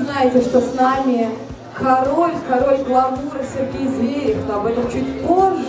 знаете, что с нами король гламура Сергей Зверев, но об этом чуть позже.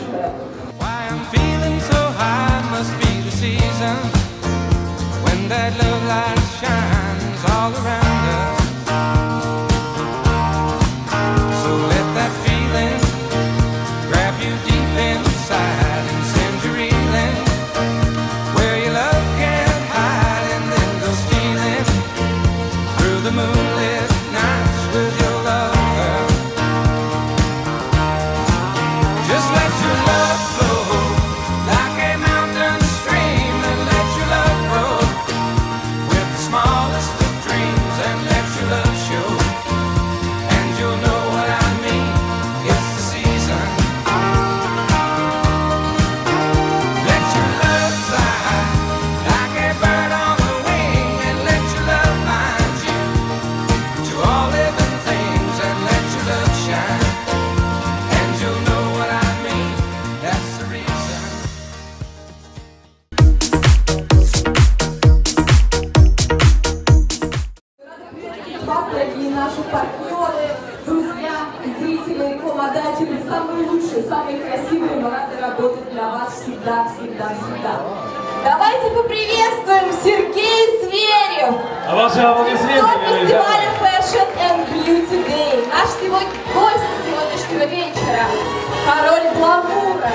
Дорогие наши партнеры, друзья, зрители, рекламодатели, самые лучшие, самые красивые, мы рады работать для вас всегда. Давайте поприветствуем Сергей Зверев! А ваши аплодисменты, фестиваля Fashion and Beauty Day. Наш гость сегодняшнего вечера, король гламура.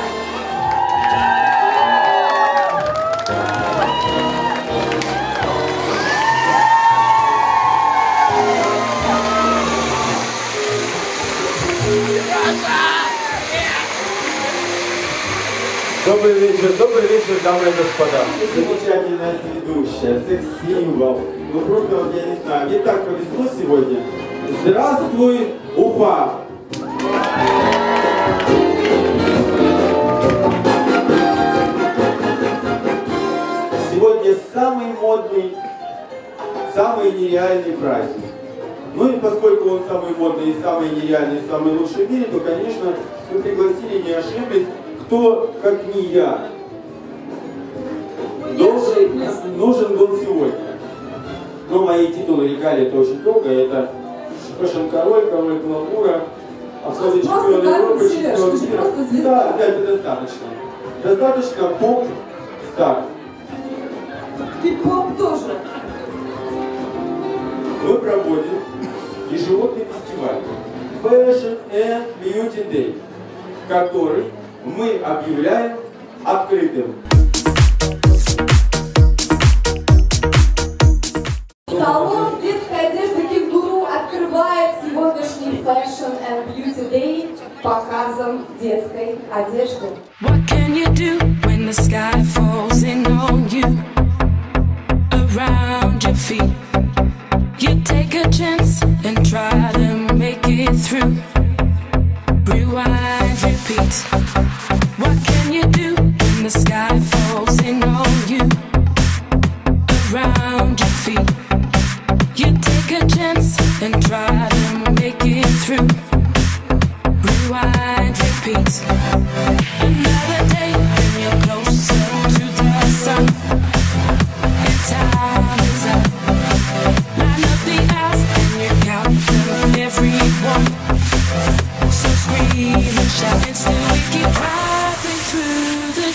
Добрый вечер, дамы и господа. Замечательная ведущая, секс-символ. Ну просто вот я не знаю, мне так повезло сегодня. Здравствуй, Уфа! Сегодня самый модный, самый нереальный праздник. Ну и поскольку он самый модный, самый нереальный, самый лучший в мире, то, конечно, мы пригласили, не ошиблись, кто, как не я, нужен был сегодня. Но мои титулы рекали это очень долго. Это фэшн-король, король гламура, absolutный чемпион Европы, чемпион мира. Да, это достаточно. Достаточно поп-стар. И поп тоже. Мы проводим ежегодный фестиваль Fashion and Beauty Day, который мы объявляем открытым. Салон детской одежды «Кенгуру» открывает сегодняшний Fashion and Beauty Day показом детской одежды. What can you do when the sky falls in on you? Around your feet, you take a chance and try to make it through. Rewind, repeat. What can you do when the sky falls in on you? Around your feet, you take a chance and try to make it through. Rewind, repeat. Another day when you're closer to the sun, and time is up. Line up the eyes and you count them, everyone. So scream and shout and still we keep driving through the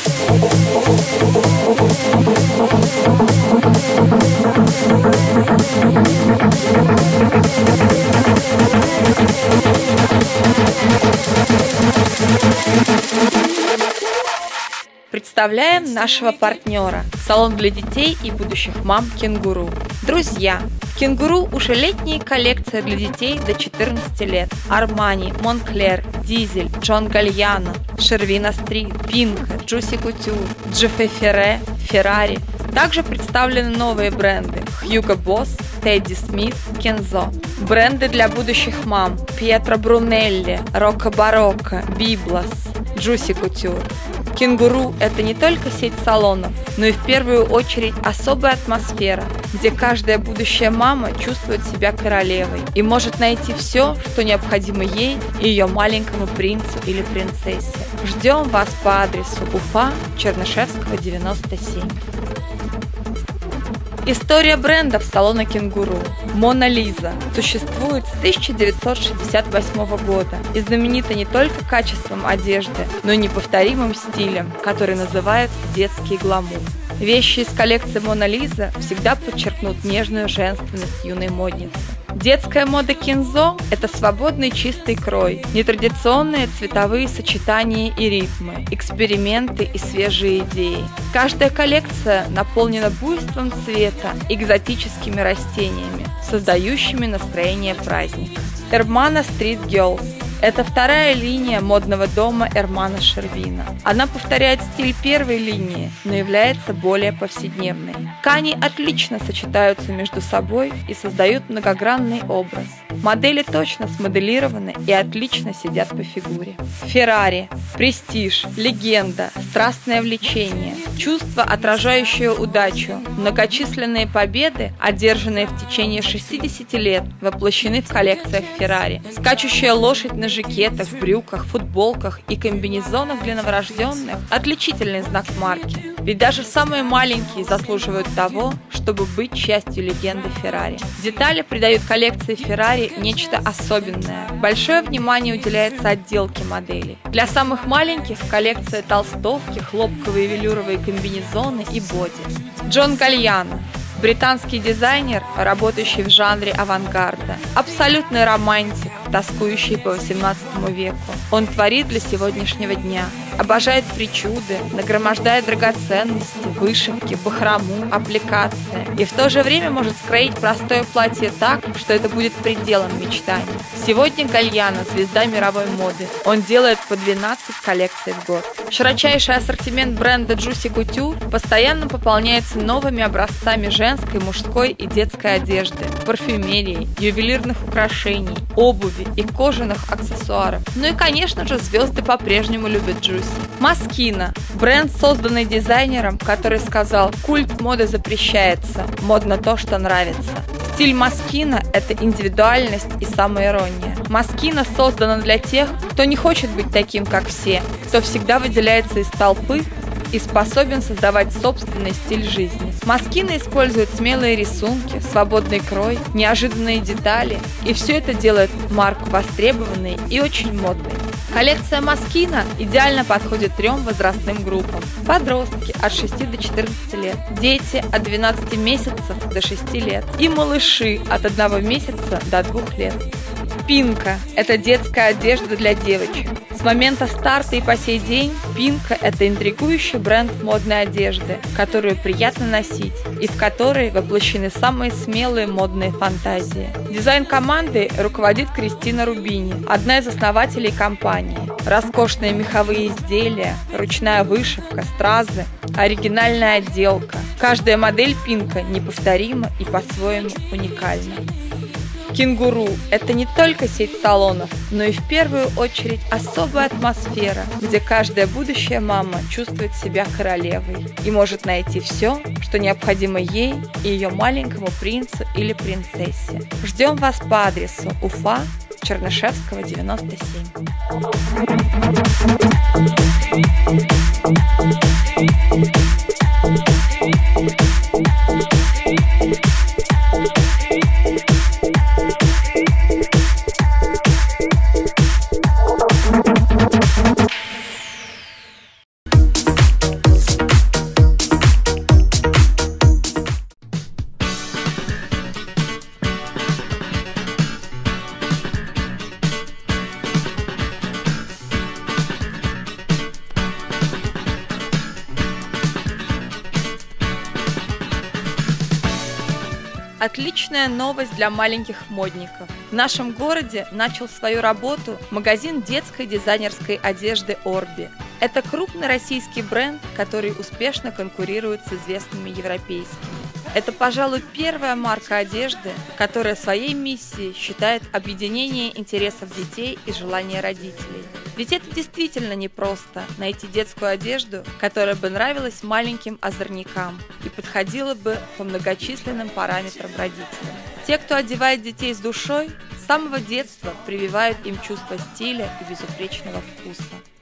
Представляем нашего партнера – салон для детей и будущих мам «Кенгуру». Друзья, «Кенгуру» уже летние коллекции для детей до 14 лет. Армани, Монклер, Дизель, Джон Гальяно, Шервина Стрит, Пинка, Джуси Кутюр, Джеффе Ферре, Феррари. Также представлены новые бренды – Хьюго Босс, Тедди Смит, Кензо. Бренды для будущих мам – Пьетро Брунелли, Рокко Барокко, Библос, Джуси Кутюр. «Кенгуру» – это не только сеть салонов, но и в первую очередь особая атмосфера, где каждая будущая мама чувствует себя королевой и может найти все, что необходимо ей и ее маленькому принцу или принцессе. Ждем вас по адресу Уфа, Чернышевского, 97. История брендов салона «Кенгуру». Мона Лиза существует с 1968 года и знаменита не только качеством одежды, но и неповторимым стилем, который называют детский гламур. Вещи из коллекции Мона Лиза всегда подчеркнут нежную женственность юной модницы. Детская мода Кензо – это свободный чистый крой, нетрадиционные цветовые сочетания и ритмы, эксперименты и свежие идеи. Каждая коллекция наполнена буйством цвета и экзотическими растениями, создающими настроение праздника. Hermana Street Girls – это вторая линия модного дома Эрмана Шервина. Она повторяет стиль первой линии, но является более повседневной. Ткани отлично сочетаются между собой и создают многогранный образ. Модели точно смоделированы и отлично сидят по фигуре. Феррари – престиж, легенда, страстное влечение, чувство, отражающее удачу, многочисленные победы, одержанные в течение 60 лет, воплощены в коллекциях Феррари. Скачущая лошадь на жакетах, брюках, футболках и комбинезонах для новорожденных – отличительный знак марки. Ведь даже самые маленькие заслуживают того, чтобы быть частью легенды Феррари. Детали придают коллекции Феррари нечто особенное. Большое внимание уделяется отделке моделей. Для самых маленьких коллекция толстовки, хлопковые велюровые комбинезоны и боди. Джон Гальяно. Британский дизайнер, работающий в жанре авангарда. Абсолютный романтик, тоскующий по 18 веку. Он творит для сегодняшнего дня. Обожает причуды, нагромождает драгоценности, вышивки, бахрому, аппликации. И в то же время может скроить простое платье так, что это будет пределом мечтаний. Сегодня Гальяно – звезда мировой моды. Он делает по 12 коллекций в год. Широчайший ассортимент бренда Juicy Couture постоянно пополняется новыми образцами женской, мужской и детской одежды, парфюмерии, ювелирных украшений, обуви и кожаных аксессуаров. Ну и, конечно же, звезды по-прежнему любят Juicy. Москино – бренд, созданный дизайнером, который сказал: «Культ моды запрещается, модно то, что нравится». Стиль Москино – это индивидуальность и самоирония. Москино создано для тех, кто не хочет быть таким, как все, кто всегда выделяется из толпы и способен создавать собственный стиль жизни. Москино использует смелые рисунки, свободный крой, неожиданные детали, и все это делает марку востребованной и очень модной. Коллекция Москино идеально подходит 3 возрастным группам. Подростки от 6 до 14 лет, дети от 12 месяцев до 6 лет и малыши от 1 месяца до 2 лет. Пинка – это детская одежда для девочек. С момента старта и по сей день Пинка – это интригующий бренд модной одежды, которую приятно носить и в которой воплощены самые смелые модные фантазии. Дизайн команды руководит Кристина Рубини, одна из основателей компании. Роскошные меховые изделия, ручная вышивка, стразы, оригинальная отделка. Каждая модель Пинка неповторима и по-своему уникальна. Кенгуру – это не только сеть салонов, но и в первую очередь особая атмосфера, где каждая будущая мама чувствует себя королевой и может найти все, что необходимо ей и ее маленькому принцу или принцессе. Ждем вас по адресу Уфа, Чернышевского, 97. Отличная новость для маленьких модников. В нашем городе начал свою работу магазин детской дизайнерской одежды Орби. Это крупный российский бренд, который успешно конкурирует с известными европейскими. Это, пожалуй, первая марка одежды, которая своей миссией считает объединение интересов детей и желания родителей. Ведь это действительно непросто – найти детскую одежду, которая бы нравилась маленьким озорникам и подходила бы по многочисленным параметрам родителям. Те, кто одевает детей с душой, с самого детства прививают им чувство стиля и безупречного вкуса.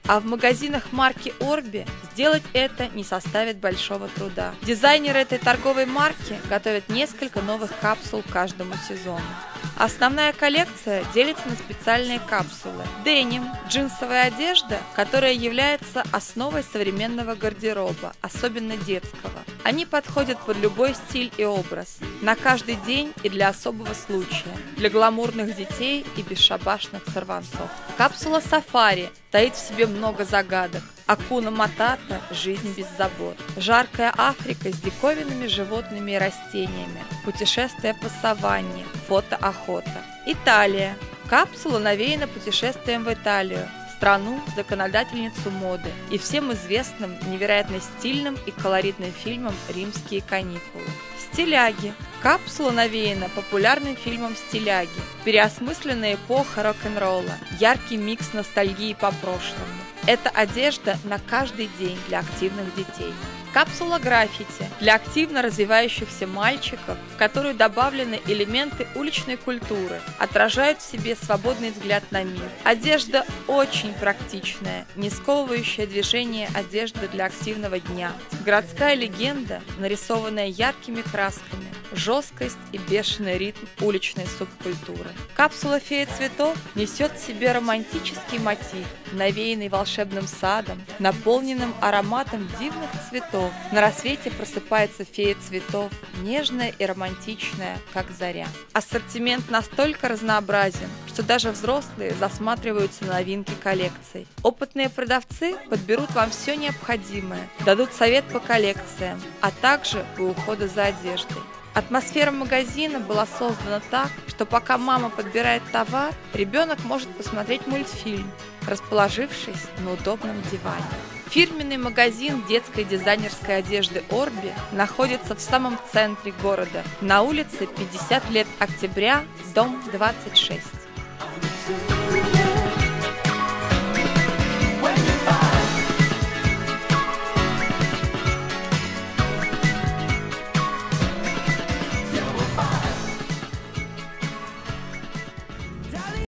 А в магазинах марки Orbi сделать это не составит большого труда. Дизайнеры этой торговой марки готовят несколько новых капсул к каждому сезону. Основная коллекция делится на специальные капсулы. Деним – джинсовая одежда, которая является основой современного гардероба, особенно детского. Они подходят под любой стиль и образ, на каждый день и для особого случая, для гламурных детей и бесшабашных сорванцов. Капсула сафари таит в себе много загадок. Акуна Матата – жизнь без забот. Жаркая Африка с диковинными животными и растениями. Путешествие по саванне. Фото-охота. Италия. Капсула навеяна путешествием в Италию, страну, законодательницу моды, и всем известным, невероятно стильным и колоритным фильмом «Римские каникулы». Стиляги. Капсула навеяна популярным фильмом «Стиляги», переосмысленная эпоха рок-н-ролла, яркий микс ностальгии по прошлому. Это одежда на каждый день для активных детей. Капсула граффити для активно развивающихся мальчиков, в которую добавлены элементы уличной культуры, отражают в себе свободный взгляд на мир. Одежда очень практичная, не сковывающая движение одежда для активного дня. Городская легенда, нарисованная яркими красками, жесткость и бешеный ритм уличной субкультуры. Капсула «Фея цветов» несет в себе романтический мотив, навеянный волшебным садом, наполненным ароматом дивных цветов. На рассвете просыпается фея цветов, нежная и романтичная, как заря. Ассортимент настолько разнообразен, что даже взрослые засматриваются на новинки коллекций. Опытные продавцы подберут вам все необходимое, дадут совет по коллекциям, а также по уходу за одеждой. Атмосфера магазина была создана так, что пока мама подбирает товар, ребенок может посмотреть мультфильм, расположившись на удобном диване. Фирменный магазин детской дизайнерской одежды Orbi находится в самом центре города, на улице 50 лет октября, дом 26.